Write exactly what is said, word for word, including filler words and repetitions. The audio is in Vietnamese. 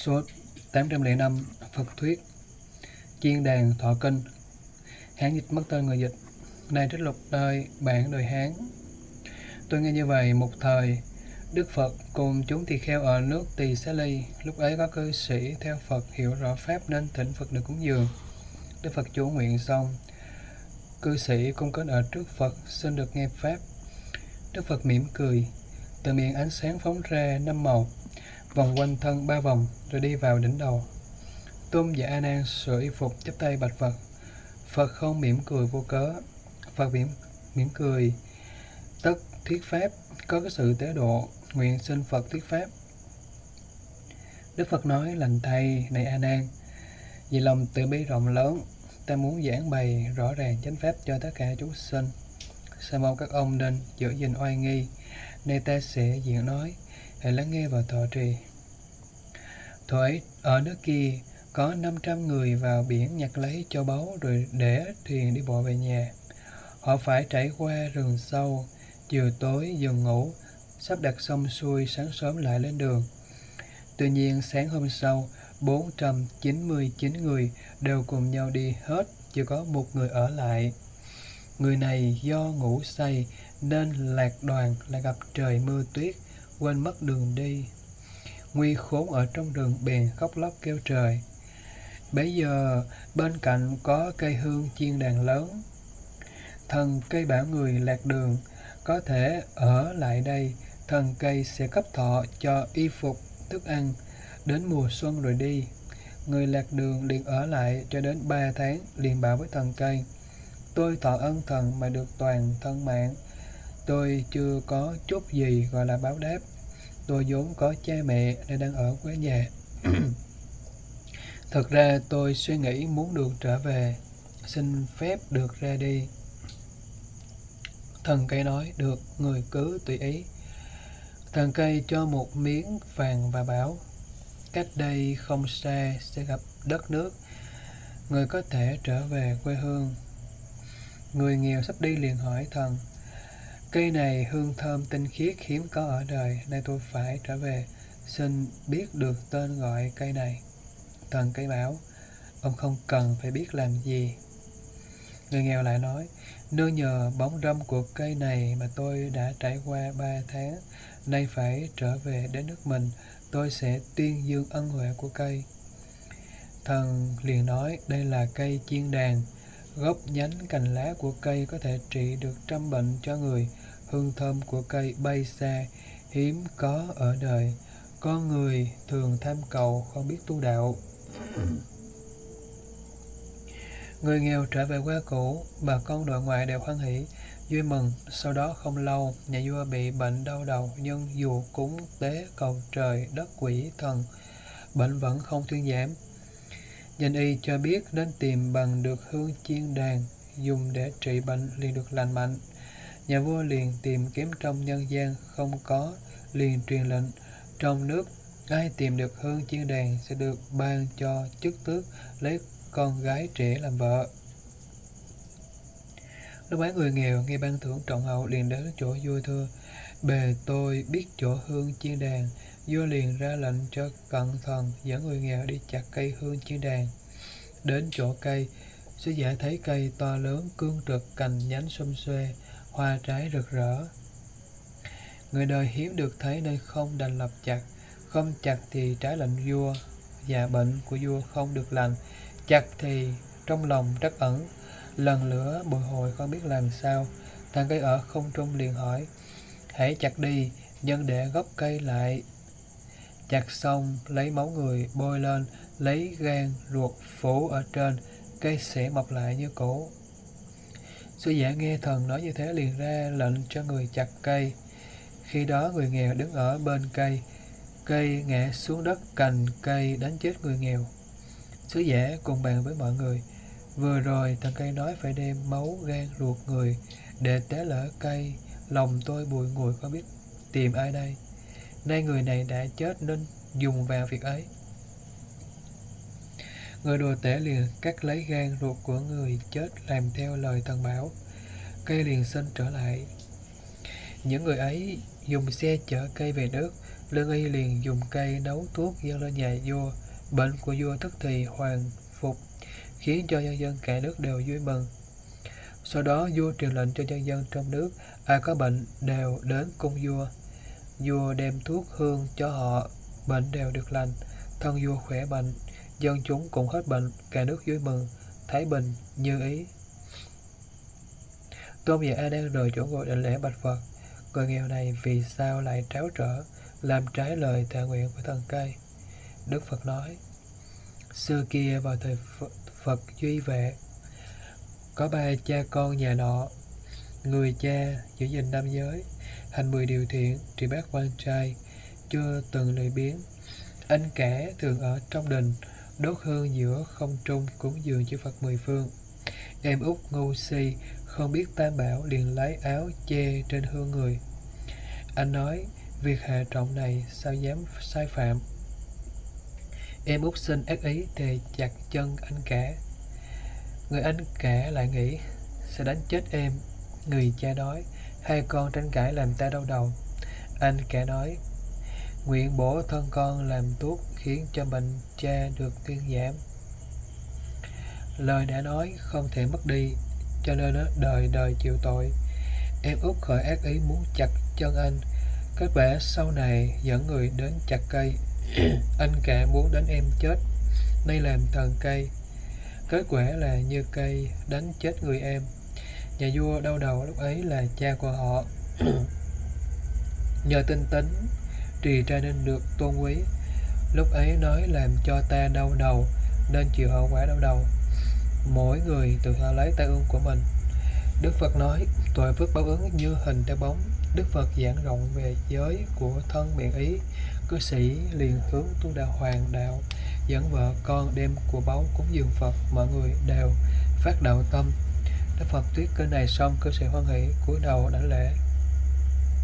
Số tám trăm lẻ năm. Phật thuyết. Chiên đàn thọ kinh. Hán dịch mất tên người dịch. Này trích lục đời bản đời Hán. Tôi nghe như vậy, một thời Đức Phật cùng chúng tỳ kheo ở nước Tỳ Xá Ly. Lúc ấy có cư sĩ theo Phật hiểu rõ pháp nên thỉnh Phật được cúng dường. Đức Phật chủ nguyện xong, cư sĩ cung kính ở trước Phật xin được nghe pháp. Đức Phật mỉm cười, từ miệng ánh sáng phóng ra năm màu, vòng quanh thân ba vòng rồi đi vào đỉnh đầu. Tôn giả A Nan sửa y phục chắp tay bạch Phật. Phật không mỉm cười vô cớ. Phật mỉm mỉm cười tất thuyết pháp, có cái sự tế độ, nguyện xin Phật thuyết pháp. Đức Phật nói: lành thay, này A Nan, vì lòng từ bi rộng lớn, ta muốn giảng bày rõ ràng chánh pháp cho tất cả chúng sinh. Sa mong các ông nên giữ gìn oai nghi. Nay ta sẽ diễn nói, hãy lắng nghe và thọ trì. Thuở ấy ở nước kia có năm trăm người vào biển nhặt lấy châu báu rồi để thuyền đi bộ về nhà. Họ phải trải qua rừng sâu, chiều tối dừng ngủ, sắp đặt xong xuôi sáng sớm lại lên đường. Tuy nhiên sáng hôm sau, bốn trăm chín mươi chín người đều cùng nhau đi hết, chỉ có một người ở lại. Người này do ngủ say nên lạc đoàn, lại gặp trời mưa tuyết, quên mất đường đi. Nguy khốn ở trong rừng bèn khóc lóc kêu trời. Bấy giờ bên cạnh có cây hương chiên đàn lớn. Thần cây bảo người lạc đường có thể ở lại đây, thần cây sẽ cấp thọ cho y phục, thức ăn, đến mùa xuân rồi đi. Người lạc đường liền ở lại cho đến ba tháng, liền bảo với thần cây: tôi thọ ân thần mà được toàn thân mạng. Tôi chưa có chút gì gọi là báo đáp. Tôi vốn có cha mẹ nên đang ở quê nhà. Thực ra tôi suy nghĩ muốn được trở về, xin phép được ra đi. Thần cây nói: được, người cứ tùy ý. Thần cây cho một miếng vàng và bảo: cách đây không xa sẽ gặp đất nước, người có thể trở về quê hương. Người nghèo sắp đi liền hỏi thần: cây này hương thơm tinh khiết hiếm có ở đời, nay tôi phải trở về, xin biết được tên gọi cây này. Thần cây bảo: ông không cần phải biết làm gì. Người nghèo lại nói: nương nhờ bóng râm của cây này mà tôi đã trải qua ba tháng, nay phải trở về đến nước mình, tôi sẽ tuyên dương ân huệ của cây. Thần liền nói: đây là cây chiên đàn, gốc nhánh cành lá của cây có thể trị được trăm bệnh cho người, hương thơm của cây bay xa, hiếm có ở đời. Con người thường tham cầu, không biết tu đạo. Người nghèo trở về quê cũ, bà con nội ngoại đều hoan hỉ, vui mừng. Sau đó không lâu, nhà vua bị bệnh đau đầu, nhưng dù cúng tế cầu trời, đất, quỷ, thần, bệnh vẫn không thuyên giảm. Danh y cho biết nên tìm bằng được hương chiên đàn, dùng để trị bệnh liền được lành mạnh. Nhà vua liền tìm kiếm trong nhân gian, không có, liền truyền lệnh trong nước: ai tìm được hương chiên đàn sẽ được ban cho chức tước, lấy con gái trẻ làm vợ. Lúc ấy người nghèo nghe ban thưởng trọng hậu liền đến chỗ vua thưa: bề tôi biết chỗ hương chiên đàn. Vua liền ra lệnh cho cận thần dẫn người nghèo đi chặt cây hương chiên đàn. Đến chỗ cây, sứ giả thấy cây to lớn, cương trực, cành nhánh xum xuê, hoa trái rực rỡ. Người đời hiếm được thấy nên không đành lập chặt. Không chặt thì trái lệnh vua, và bệnh của vua không được lành. Chặt thì trong lòng trắc ẩn, lần lửa bồi hồi không biết làm sao. Thằng cây ở không trung liền hỏi: hãy chặt đi, nhưng để gốc cây lại. Chặt xong lấy máu người bôi lên, lấy gan ruột phủ ở trên, cây sẽ mọc lại như cũ. Sứ giả nghe thần nói như thế liền ra lệnh cho người chặt cây. Khi đó người nghèo đứng ở bên cây, cây ngã xuống đất, cành cây đánh chết người nghèo. Sứ giả cùng bàn với mọi người: vừa rồi thằng cây nói phải đem máu gan ruột người để tế lễ cây, lòng tôi bùi ngùi không biết tìm ai đây. Nay người này đã chết nên dùng vào việc ấy. Người đồ tể liền cắt lấy gan ruột của người chết làm theo lời thần bảo. Cây liền sinh trở lại. Những người ấy dùng xe chở cây về nước, Lương y liền dùng cây nấu thuốc dâng lên nhà vua. Bệnh của vua tức thì hoàn phục, khiến cho nhân dân cả nước đều vui mừng. Sau đó vua truyền lệnh cho nhân dân trong nước, ai có bệnh đều đến cung vua. Vua đem thuốc hương cho họ, bệnh đều được lành, thân vua khỏe mạnh, dân chúng cũng hết bệnh, cả nước vui mừng, thái bình như ý. Tôn giả A Nan rời chỗ ngồi đảnh lễ bạch Phật: người nghèo này vì sao lại tráo trở, làm trái lời thệ nguyện với thần cây? Đức Phật nói: xưa kia vào thời Phật, Phật Duy Vệ, có ba cha con nhà nọ. Người cha giữ gìn nam giới, hành mười điều thiện, trị bát quan trai, chưa từng lười biếng. Anh cả thường ở trong đình, đốt hương giữa không trung, cúng dường chư Phật mười phương. Em út ngu si, không biết tam bảo, liền lấy áo che trên hương người. Anh nói: việc hạ trọng này sao dám sai phạm. Em út sinh ác ý thề chặt chân anh cả. Người anh cả lại nghĩ sẽ đánh chết em. Người cha nói: hai con tranh cãi làm ta đau đầu. Anh cả nói: nguyện bổ thân con làm thuốc, khiến cho bệnh cha được thuyên giảm. Lời đã nói không thể mất đi, cho nên nó đời đời chịu tội. Em út khởi ác ý muốn chặt chân anh, kết quả sau này dẫn người đến chặt cây. Anh cả muốn đánh em chết, nay làm thần cây, kết quả là như cây đánh chết người em. Nhà vua đau đầu lúc ấy là cha của họ. Nhờ tinh tấn trì ra nên được tôn quý. Lúc ấy nói làm cho ta đau đầu, nên chịu hậu quả đau đầu. Mỗi người tự họ lấy tai ương của mình. Đức Phật nói: tội phước báo ứng như hình theo bóng. Đức Phật giảng rộng về giới của thân miệng ý. Cư sĩ liền hướng tu đạo hoàng đạo, dẫn vợ con đem của báu cúng dường Phật. Mọi người đều phát đạo tâm. Đức Phật thuyết kinh này xong, cư sĩ hoan hỷ cúi đầu đảnh lễ.